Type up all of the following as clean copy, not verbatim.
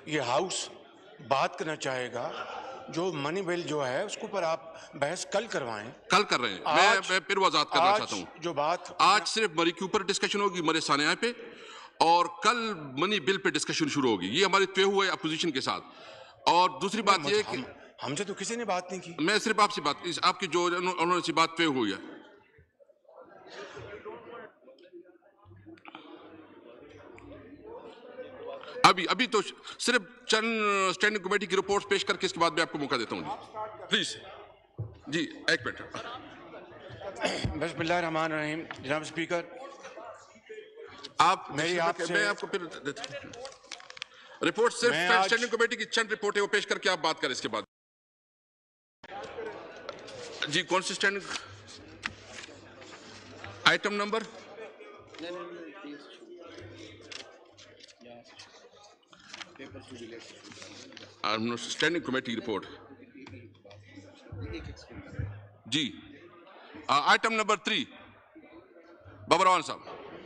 ये हाउस बात करना चाहेगा। जो मनी बिल जो है उसके ऊपर आप बहस कल करवाएं। कल कर रहे हैं। मैं फिर वजाहत करना चाहता हूं। जो बात आज सिर्फ मरी के ऊपर डिस्कशन होगी, मरे सानिया पे, और कल मनी बिल पे डिस्कशन शुरू होगी। ये हमारे तय हुए अपोजिशन के साथ। और दूसरी बात यह कि हमसे तो किसी ने बात नहीं की। मैं सिर्फ आपसे बात, आपकी जो उन्होंने सी बात तय हुई है। अभी तो सिर्फ चंद स्टैंडिंग कमेटी की रिपोर्ट पेश करके इसके बाद मैं आपको मौका देता हूं। प्लीज जी, एक मिनट। बिस्मिल्लाहिर्रहमानिर्रहीम। जनाब स्पीकर, आप मैं आपको फिर रिपोर्ट सिर्फ स्टैंडिंग कमेटी की चंद रिपोर्ट है, वो पेश करके आप बात करें इसके बाद। जी, कौन सी standing item number? Standing committee report जी, आइटम नंबर 3, बाबरवान साहब।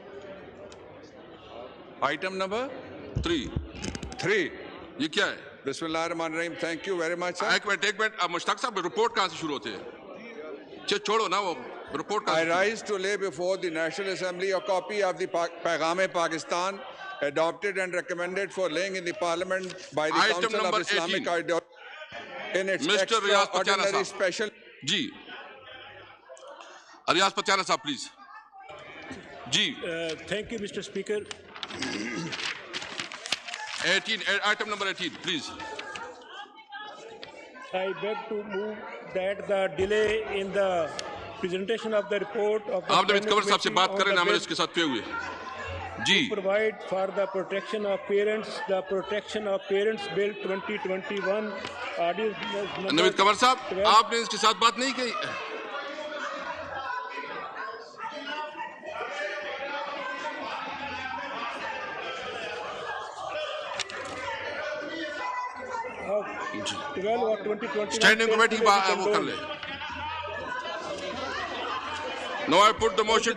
आइटम नंबर 3 ये क्या है? बिस्मिल्लाहिर्रहमानिर्रहीम। Thank you very much. एक मिनट मुश्ताक साहब, रिपोर्ट कहां से शुरू होते हैं? छोड़ो ना वो report. I rise to lay before the National Assembly a copy of the Paigam-e-Pakistan adopted and recommended for laying in the Parliament by the Council of Islamic Ideology in its extraordinary special. जी, रियाज पटियाला साहब please. जी, thank you mister speaker. 18, item number 18 please. I beg to move that the delay in the presentation of the report of the आप नवीद कंवर साहब से बात करें ना, मेरे इसके साथ पे हुए जी। Provide for the protection of parents, the protection of parents bill 2021 Naveed Kanwar साहब, आपने इसके साथ बात नहीं की। स्टैंडिंग कमेटी वो कर ले। No I put the motion.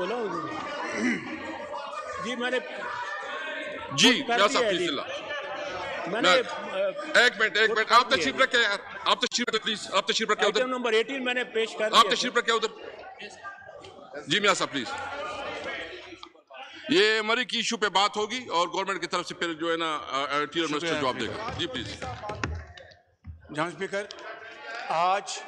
जी मैंने जी मैंने एक मिनट आप तशरीफ रखें यार, आप तशरीफ रखें प्लीज, आप तशरीफ रखें उधर। आइटम नंबर 18 मैंने पेश कर दिया। आप तशरीफ रखें उधर। जी मियां साहब प्लीज। ये मरी की इशू पे बात होगी और गवर्नमेंट की तरफ से फिर जो है ना इंटीरियर मिनिस्टर जवाब देगा। जी प्लीज। जनाब स्पीकर, आज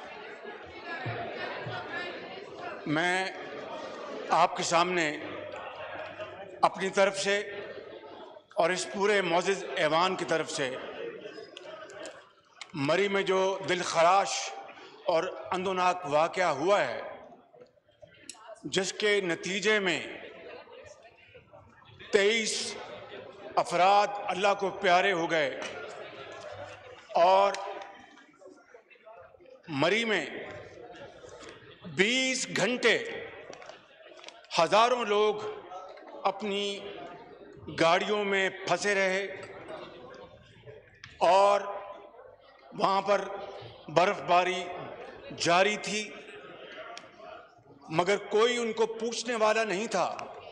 मैं आपके सामने अपनी तरफ से और इस पूरे मौजूद ऐवान की तरफ से मरी में जो दिलखराश और अंदोनाक वाक़या हुआ है, जिसके नतीजे में 23 अफराद अल्लाह को प्यारे हो गए और मरी में 20 घंटे हजारों लोग अपनी गाड़ियों में फंसे रहे और वहाँ पर बर्फबारी जारी थी, मगर कोई उनको पूछने वाला नहीं था।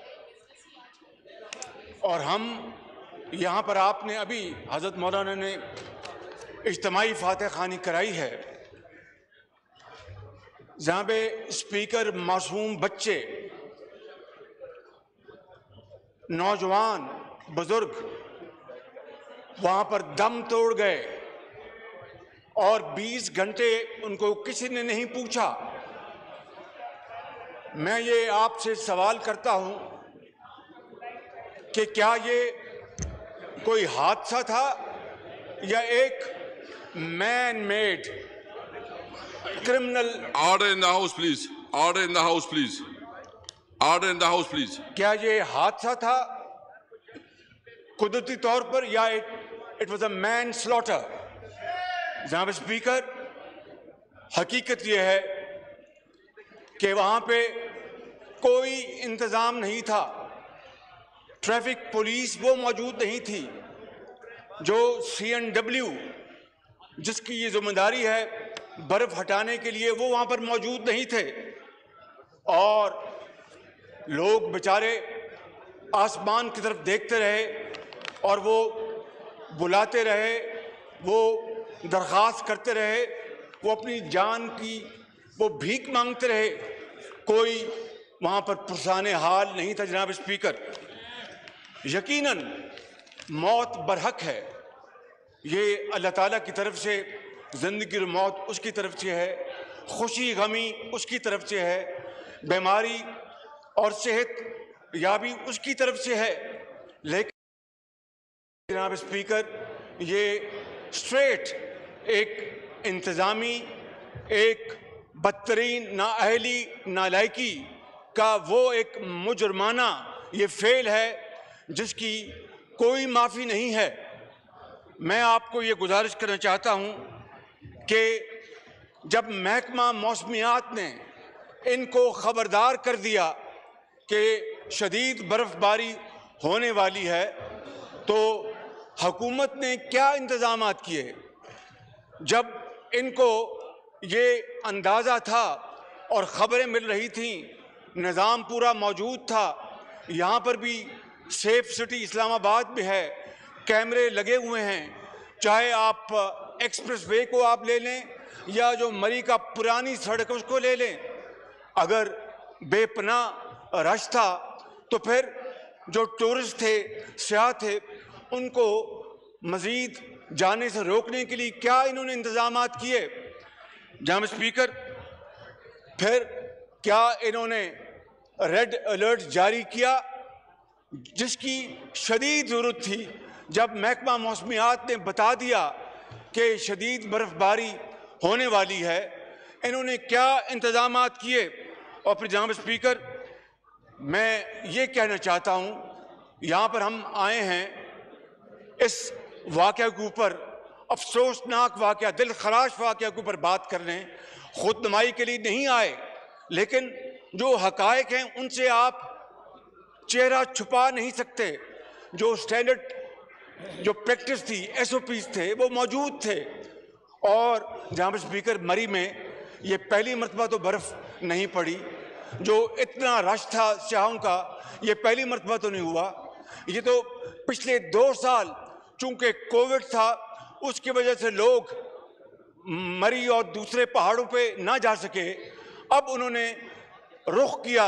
और हम यहाँ पर, आपने अभी हज़रत मौलाना ने इज्तिमाई फातिहा खानी कराई है, जहाँ पे स्पीकर मासूम बच्चे, नौजवान, बुजुर्ग वहाँ पर दम तोड़ गए और 20 घंटे उनको किसी ने नहीं पूछा। मैं ये आपसे सवाल करता हूँ कि क्या ये कोई हादसा था या एक man made criminal? Order in the house please, order in the house please, order in the house please. क्या ये हादसा था कुदरती तौर पर या it was a manslaughter? जनाब स्पीकर, हकीकत यह है कि वहां पे कोई इंतजाम नहीं था, ट्रैफिक पुलिस वो मौजूद नहीं थी, जो CNW जिसकी ये जिम्मेदारी है बर्फ हटाने के लिए, वो वहां पर मौजूद नहीं थे और लोग बेचारे आसमान की तरफ देखते रहे और वो बुलाते रहे, वो दरख्वास्त करते रहे, वो अपनी जान की वो भीख मांगते रहे, कोई वहाँ पर पुरसाने हाल नहीं था। जनाब स्पीकर, यकीनन मौत बरहक है, ये अल्लाह ताला की तरफ से, ज़िंदगी और मौत उसकी तरफ से है, खुशी गमी उसकी तरफ से है, बीमारी और सेहत याबी उसकी तरफ से है। लेकिन जनाब स्पीकर, ये स्ट्रेट एक इंतज़ामी, एक बदतरीन नाअहली नालायकी का वो एक मुजरमाना ये फेल है जिसकी कोई माफ़ी नहीं है। मैं आपको ये गुजारिश करना चाहता हूँ कि जब महकमा मौसमियात ने इनको ख़बरदार कर दिया कि शदीद बर्फ़बारी होने वाली है, तो हुकूमत ने क्या इंतज़ामात किए? जब इनको ये अंदाज़ा था और ख़बरें मिल रही थीं, निज़ाम पूरा मौजूद था, यहाँ पर भी सेफ सिटी इस्लामाबाद में है, कैमरे लगे हुए हैं, चाहे आप एक्सप्रेस वे को आप ले लें या जो मरी का पुरानी सड़क है उसको ले लें। अगर बेपनाह रश था तो फिर जो टूरिस्ट थे, सियाह थे, उनको मज़ीद जाने से रोकने के लिए क्या इन्होंने इंतज़ामात किए? जनाब स्पीकर, फिर क्या इन्होंने रेड अलर्ट जारी किया जिसकी शदीद ज़रूरत थी? जब महकमा मौसमियात ने बता दिया कि शदीद बर्फ़बारी होने वाली है, इन्होंने क्या इंतज़ामात किए? और फिर जनाब स्पीकर, मैं ये कहना चाहता हूँ, यहाँ पर हम आए हैं इस वाक़या के ऊपर, अफसोसनाक वाक़या, दिल खराश वाक़या के ऊपर बात करने, खुदनुमाई के लिए नहीं आए, लेकिन जो हक़ाइक़ हैं उनसे आप चेहरा छुपा नहीं सकते। जो स्टैंडर्ड, जो प्रैक्टिस थी, SOPs थे, वो मौजूद थे। और जनाब स्पीकर, मरी में ये पहली मरतबा तो बर्फ़ नहीं पड़ी, जो इतना रश था सियाहों का, ये पहली मरतबा तो नहीं हुआ। ये तो पिछले 2 साल चूँकि कोविड था, उसकी वजह से लोग मरी और दूसरे पहाड़ों पे ना जा सके। अब उन्होंने रुख किया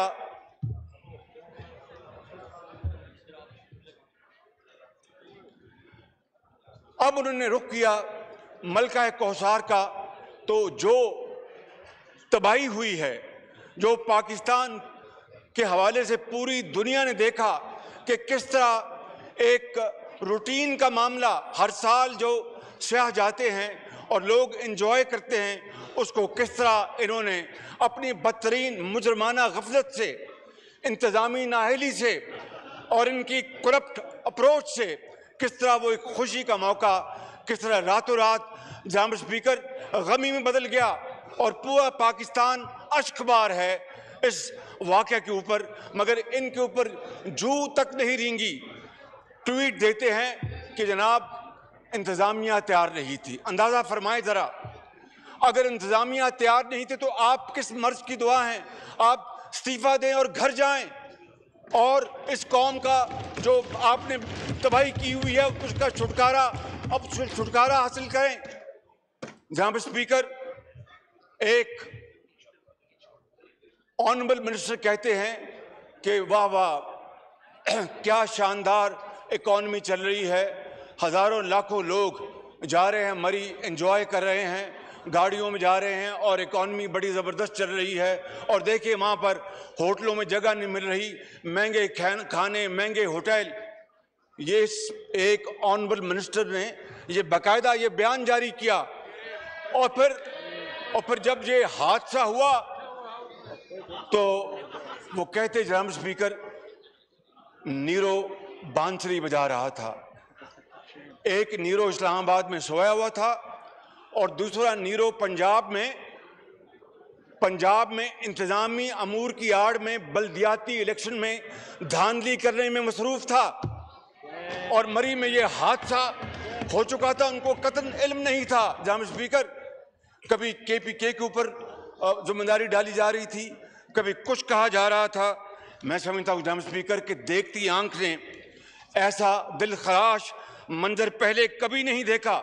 मलका कौसार का। तो जो तबाही हुई है, जो पाकिस्तान के हवाले से पूरी दुनिया ने देखा कि किस तरह एक रूटीन का मामला, हर साल जो सियाह जाते हैं और लोग एंजॉय करते हैं, उसको किस तरह इन्होंने अपनी बदतरीन मुजरमाना गफलत से, इंतज़ामी नाअहली से और इनकी करप्ट अप्रोच से किस तरह वो एक खुशी का मौका किस तरह रातों रात जनाब स्पीकर गमी में बदल गया और पूरा पाकिस्तान अश्कबार है इस वाक़या के ऊपर, मगर इनके ऊपर जू तक नहीं रेंगी। ट्वीट देते हैं कि जनाब इंतज़ामिया तैयार नहीं थी। अंदाज़ा फरमाएं ज़रा, अगर इंतज़ामिया तैयार नहीं थे तो आप किस मर्ज़ की दुआ हैं? आप इस्तीफ़ा दें और घर जाएं और इस कौम का जो आपने तबाही की हुई है उसका छुटकारा हासिल करें। जनाब स्पीकर, एक ऑनरेबल मिनिस्टर कहते हैं कि वाह वाह क्या शानदार इकॉनमी चल रही है, हज़ारों लाखों लोग जा रहे हैं, मरी एंजॉय कर रहे हैं, गाड़ियों में जा रहे हैं और इकॉनमी बड़ी ज़बरदस्त चल रही है। और देखिए वहाँ पर होटलों में जगह नहीं मिल रही, महंगे खाने, महंगे होटल। ये एक ऑनरेबल मिनिस्टर ने ये बाकायदा ये बयान जारी किया। और फिर जब ये हादसा हुआ तो वो कहते जनाब स्पीकर नीरो बांसुरी बजा रहा था। एक नीरो इस्लामाबाद में सोया हुआ था और दूसरा नीरो पंजाब में इंतजामी अमूर की आड़ में बल्दियाती इलेक्शन में धांधली करने में मसरूफ था। और मरी में ये हादसा हो चुका था, उनको कतन इल्म नहीं था। जनाब स्पीकर, कभी KPK के ऊपर जिम्मेदारी डाली जा रही थी, कभी कुछ कहा जा रहा था। मैं समझता हूँ जनाब स्पीकर कि देखती आंख ने ऐसा दिल खराश मंजर पहले कभी नहीं देखा।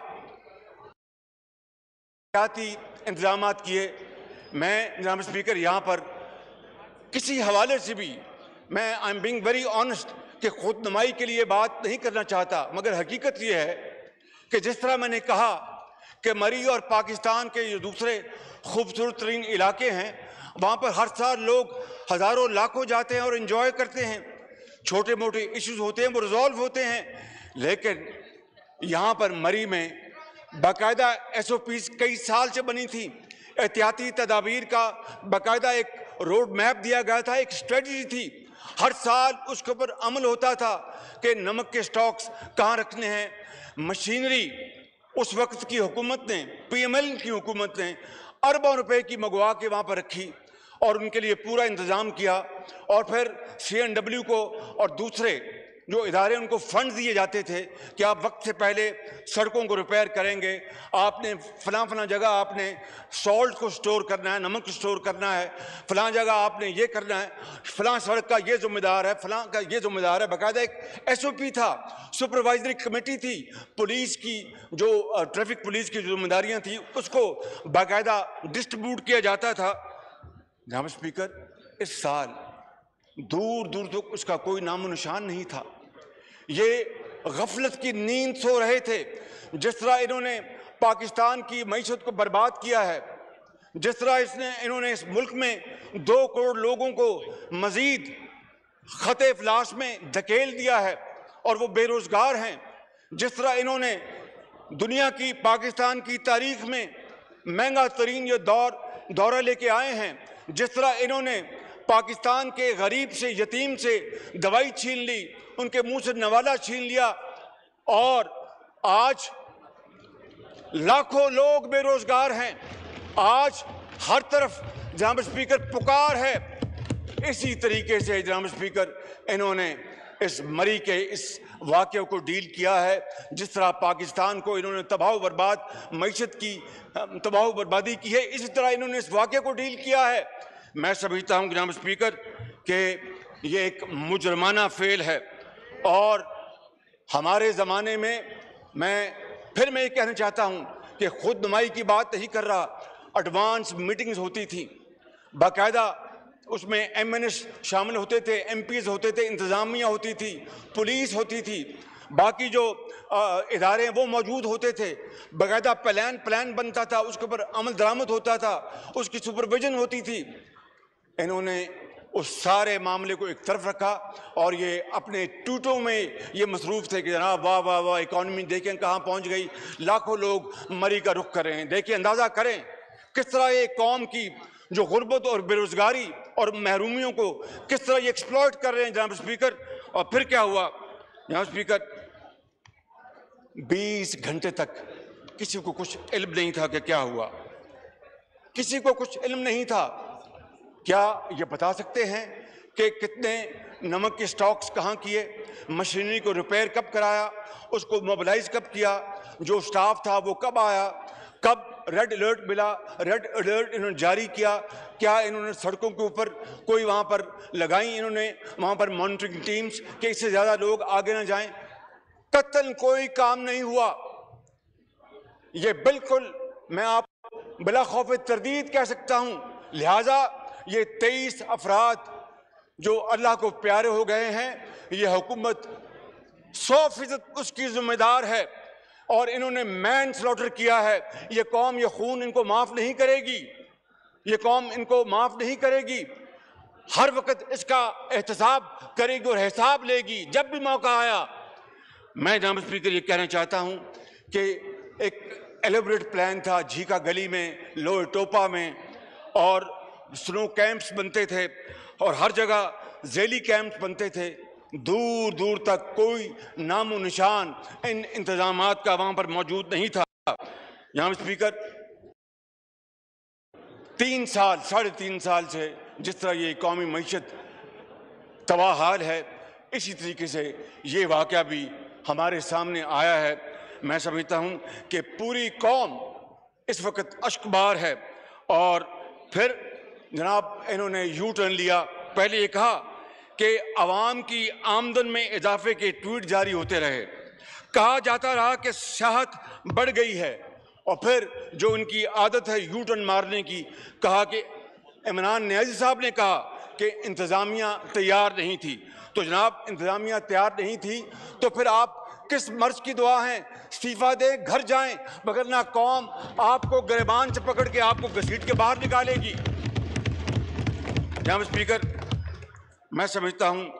इंतजाम किए। मैं जनाब स्पीकर यहाँ पर किसी हवाले से भी मैं I am being very honest कि खुद नुमाई के लिए बात नहीं करना चाहता, मगर हकीकत यह है कि जिस तरह मैंने कहा कि मरी और पाकिस्तान के जो दूसरे खूबसूरत तरीन इलाके हैं वहाँ पर हर साल लोग हज़ारों लाखों जाते हैं और इन्जॉय करते हैं, छोटे मोटे इश्यूज होते हैं वो रिजॉल्व होते हैं। लेकिन यहाँ पर मरी में बाकायदा SOPs कई साल से बनी थी, एहतियाती तदाबीर का बाकायदा एक रोड मैप दिया गया था, एक स्ट्रेटजी थी, हर साल उसके ऊपर अमल होता था कि नमक के स्टॉक्स कहाँ रखने हैं। मशीनरी उस वक्त की हुकूमत ने, PML की हुकूमत ने अरबों रुपए की मंगवा के वहाँ पर रखी और उनके लिए पूरा इंतज़ाम किया। और फिर CNW को और दूसरे जो इदारे उनको फंड दिए जाते थे कि आप वक्त से पहले सड़कों को रिपेयर करेंगे, आपने फलां जगह आपने सॉल्ट को स्टोर करना है, नमक को स्टोर करना है, फलां जगह आपने ये करना है, फलां सड़क का ये जिम्मेदार है, फलां का ये जिम्मेदार है। बाकायदा एक SOP था, सुपरवाइजरी कमेटी थी, पुलिस की जो ट्रैफिक पुलिस की जिम्मेदारियाँ थी उसको बाकायदा डिस्ट्रीब्यूट किया जाता था। जनाब स्पीकर, इस साल दूर दूर तक उसका कोई नामो निशान नहीं था। ये गफलत की नींद सो रहे थे। जिस तरह इन्होंने पाकिस्तान की मईशत को बर्बाद किया है, जिस तरह इन्होंने इस मुल्क में 2 करोड़ लोगों को मजीद खते इफलास में धकेल दिया है और वो बेरोजगार हैं, जिस तरह इन्होंने दुनिया की पाकिस्तान की तारीख में महंगा तरीन ये दौरा लेके आए हैं, जिस तरह इन्होंने पाकिस्तान के गरीब से, यतीम से दवाई छीन ली, उनके मुंह से नवाला छीन लिया और आज लाखों लोग बेरोजगार हैं। आज हर तरफ जनाब स्पीकर पुकार है। इसी तरीके से जनाब स्पीकर इन्होंने इस मरी के इस वाक़े को डील किया है। जिस तरह पाकिस्तान को इन्होंने तबाह बर्बाद मईशत की तबाह बर्बादी की है, इसी तरह इन्होंने इस वाक़े को डील किया है। मैं समझता हूँ जनाब स्पीकर कि ये एक मुजरमाना फेल है और हमारे ज़माने में मैं ये कहना चाहता हूँ कि खुद नुमाई की बात नहीं कर रहा, एडवांस मीटिंग्स होती थी, बाकायदा उसमें MNS शामिल होते थे, MPs होते थे, इंतज़ामिया होती थी, पुलिस होती थी, बाकी जो इदारे हैं वो मौजूद होते थे, बाकायदा प्लान बनता था, उसके ऊपर अमल दरामद होता था, उसकी सुपरविजन होती थी। इन्होंने उस सारे मामले को एक तरफ रखा और ये अपने टूटों में ये मसरूफ़ थे कि जनाब वाह वाह वाह, इकॉनमी देखें कहाँ पहुँच गई, लाखों लोग मरी का रुख कर रहे हैं। देखिए, अंदाज़ा करें किस तरह ये कौम की जो गुर्बत और बेरोज़गारी और महरूमियों को किस तरह ये एक्सप्लॉइट कर रहे हैं जनाब स्पीकर। और फिर क्या हुआ जनाब स्पीकर, 20 घंटे तक किसी को कुछ इल्म नहीं था कि क्या हुआ, किसी को कुछ इल्म नहीं था। क्या ये बता सकते हैं कि कितने नमक के स्टॉक्स कहाँ किए, मशीनरी को रिपेयर कब कराया, उसको मोबिलाइज कब किया, जो स्टाफ था वो कब आया, कब रेड अलर्ट मिला, रेड अलर्ट इन्होंने जारी किया, क्या इन्होंने सड़कों के ऊपर कोई वहाँ पर लगाई, इन्होंने वहाँ पर मॉनिटरिंग टीम्स कि इससे ज़्यादा लोग आगे ना जाएं। कतल कोई काम नहीं हुआ। ये बिल्कुल मैं आप बिला खौफ तरदीद कह सकता हूँ। लिहाजा ये 23 अफराद जो अल्लाह को प्यारे हो गए हैं, ये हुकूमत 100% उसकी जिम्मेदार है और इन्होंने मैन स्लॉटर किया है। ये कौम ये खून इनको माफ़ नहीं करेगी, ये कौम इनको माफ़ नहीं करेगी, हर वक्त इसका एहतसाब करेगी और हिसाब लेगी जब भी मौका आया। मैं जनाब स्पीकर ये कहना चाहता हूँ कि एक एलेबरेट प्लान था झीका गली में, लोअर टोपा में, और स्नो कैंप्स बनते थे और हर जगह जेली कैंप्स बनते थे। दूर दूर तक कोई नामो निशान इन इंतजामात का वहाँ पर मौजूद नहीं था। जनाब स्पीकर, 3 साल 3.5 साल से जिस तरह ये कौमी मईशत तबाह हाल है, इसी तरीके से ये वाक़या भी हमारे सामने आया है। मैं समझता हूँ कि पूरी कौम इस वक्त अश्कबार है। और फिर जनाब इन्होंने यू टर्न लिया। पहले ये कहा कि अवाम की आमदन में इजाफे के ट्वीट जारी होते रहे, कहा जाता रहा कि सियाहत बढ़ गई है, और फिर जो उनकी आदत है यू टर्न मारने की, कहा कि इमरान नियाज़ी साहब ने कहा कि इंतज़ामिया तैयार नहीं थी। तो जनाब, इंतज़ामिया तैयार नहीं थी तो फिर आप किस मर्ज की दुआ हैं? इस्तीफा दें, घर जाएं, मगर ना कौम आपको गिरबान से पकड़ के आपको घसीट के बाहर निकालेगी। जनाब स्पीकर, मैं समझता हूं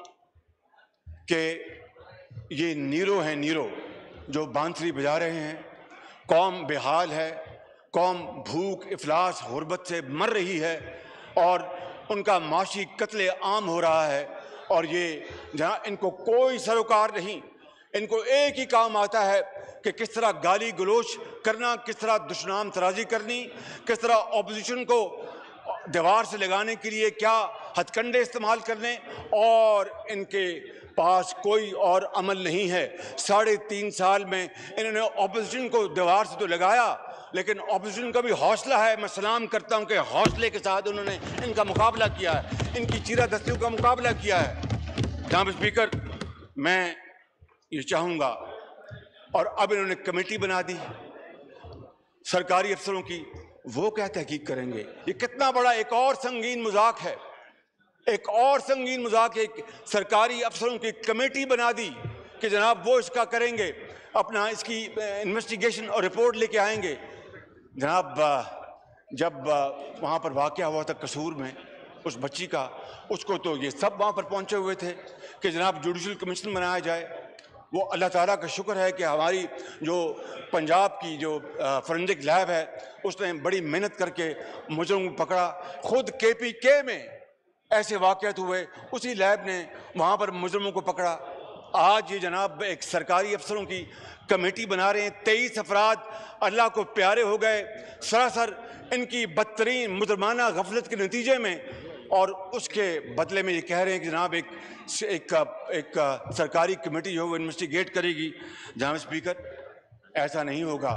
कि ये नीरो हैं, नीरो जो बांसुरी बजा रहे हैं। कौम बेहाल है, कौम भूख, इफलास, गुर्बत से मर रही है और उनका माशी कत्ले आम हो रहा है। और ये जहाँ इनको कोई सरोकार नहीं, इनको एक ही काम आता है कि किस तरह गाली गलोच करना, किस तरह दुश्मनाम तराजी करनी, किस तरह ऑपोजिशन को दीवार से लगाने के लिए क्या हथकंडे इस्तेमाल करने, और इनके पास कोई और अमल नहीं है। 3.5 साल में इन्होंने ऑपोजिशन को दीवार से तो लगाया, लेकिन ऑपोजिशन का भी हौसला है। मैं सलाम करता हूं कि हौसले के साथ उन्होंने इनका मुकाबला किया है, इनकी चीरादस्तियों का मुकाबला किया है। जनाब स्पीकर, मैं ये चाहूँगा, और अब इन्होंने कमेटी बना दी सरकारी अफसरों की, वो क्या तहकीक करेंगे? ये कितना बड़ा एक और संगीन मजाक है, एक और संगीन मजाक। एक सरकारी अफसरों की कमेटी बना दी कि जनाब वो इसका करेंगे, अपना इसकी इन्वेस्टिगेशन और रिपोर्ट लेके आएंगे। जनाब, जब वहाँ पर वाक़या हुआ था कसूर में उस बच्ची का, उसको तो ये सब वहाँ पर पहुँचे हुए थे कि जनाब जुडिशल कमीशन बनाया जाए। वो अल्लाह ताला का शुक्र है कि हमारी जो पंजाब की जो फोरेंसिक लैब है उसने बड़ी मेहनत करके मुजरिम को पकड़ा। खुद KPK में ऐसे वाक़यात हुए, उसी लैब ने वहाँ पर मुजरिमों को पकड़ा। आज ये जनाब एक सरकारी अफसरों की कमेटी बना रहे हैं। 23 अफराद अल्लाह को प्यारे हो गए सरासर इनकी बदतरीन मुजरमाना गफलत के नतीजे में, और उसके बदले में ये कह रहे हैं कि जनाब एक सरकारी कमेटी जो है वो इन्वेस्टिगेट करेगी। जनाब स्पीकर, ऐसा नहीं होगा।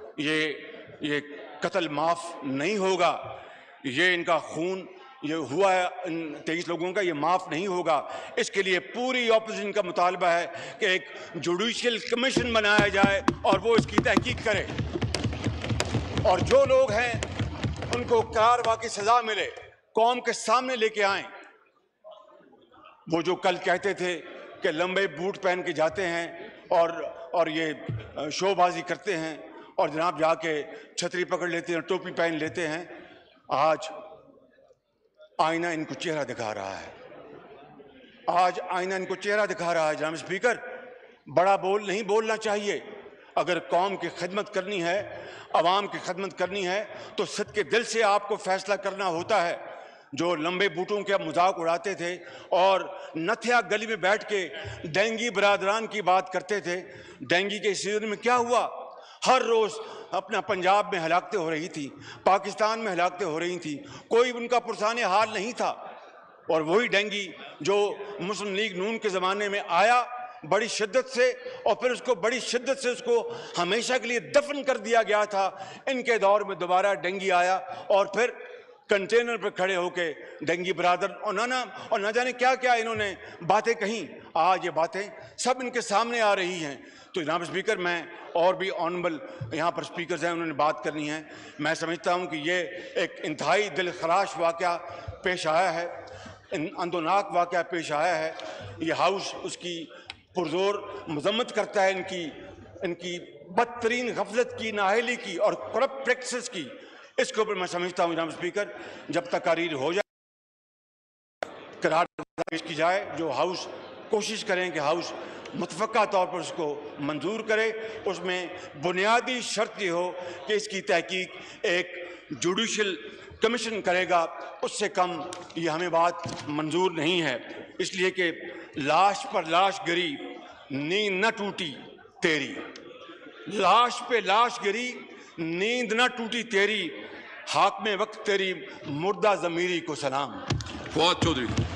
ये कत्ल माफ़ नहीं होगा। ये इनका खून ये हुआ है इन 23 लोगों का, ये माफ़ नहीं होगा। इसके लिए पूरी ऑपोजिशन का मुतालबा है कि एक जुडिशियल कमीशन बनाया जाए और वो इसकी तहकीक करे, और जो लोग हैं उनको करारवा की सज़ा मिले, कौम के सामने लेके आएं। वो जो कल कहते थे कि लंबे बूट पहन के जाते हैं और ये शोबाजी करते हैं और जनाब जाके छतरी पकड़ लेते हैं, टोपी पहन लेते हैं, आज आईना इनको चेहरा दिखा रहा है। आज आईना इनको चेहरा दिखा रहा है। जनाब स्पीकर, बड़ा बोल नहीं बोलना चाहिए। अगर कौम की खिदमत करनी है, आवाम की खिदमत करनी है, तो सच्चे दिल से आपको फैसला करना होता है। जो लंबे बूटों के मजाक उड़ाते थे और नथिया गली में बैठ के डेंगी बरादरान की बात करते थे, डेंगी के सीजन में क्या हुआ? हर रोज़ अपना पंजाब में हलाकतें हो रही थी, पाकिस्तान में हलाकतें हो रही थी, कोई उनका पुरसाने हाल नहीं था। और वही डेंगी जो मुस्लिम लीग नून के ज़माने में आया बड़ी शिद्दत से, और फिर उसको बड़ी शिद्दत से उसको हमेशा के लिए दफन कर दिया गया था। इनके दौर में दोबारा डेंगी आया और फिर कंटेनर पर खड़े होके डेंगी बरादर और ना जाने क्या क्या इन्होंने बातें कहीं। आज ये बातें सब इनके सामने आ रही हैं। तो जनाब स्पीकर, मैं और भी ऑनरेबल यहाँ पर स्पीकर्स हैं, उन्होंने बात करनी है। मैं समझता हूँ कि ये एक इंतहाई दिल खराश वाक़या पेश आया है, अंदोनाक वाक़या पेश आया है। ये हाउस उसकी पुरजोर मजम्मत करता है इनकी बदतरीन गफलत की, नाअहली की और करप्ट प्रैक्टिसेस की। इसके ऊपर मैं समझता हूँ जनाब स्पीकर, जब तक तकरीर हो जाए, करार पेश की जाए, जो हाउस कोशिश करें कि हाउस मुतफ़क्का तौर पर उसको मंजूर करे। उसमें बुनियादी शर्त ये हो कि इसकी तहकीक एक जुडिशल कमीशन करेगा, उससे कम ये हमें बात मंजूर नहीं है। इसलिए कि लाश पर लाश गिरी, नींद न टूटी तेरी, लाश पे लाश गिरी, नींद न टूटी तेरी, हाकमे वक्त तेरी मुर्दा ज़मीरी को सलाम। फवाद चौधरी।